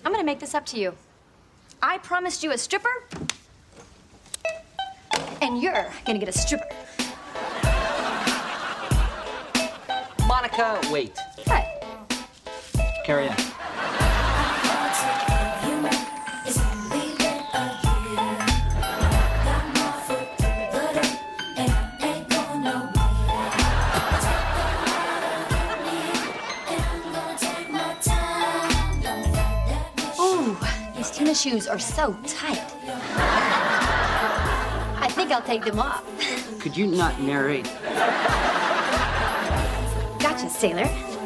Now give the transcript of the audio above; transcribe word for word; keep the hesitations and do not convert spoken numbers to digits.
I'm gonna make this up to you. I promised you a stripper, and you're gonna get a stripper. Monica, wait. What? Carry on. These tennis shoes are so tight. I think I'll take them off. Could you not narrate? Gotcha, sailor.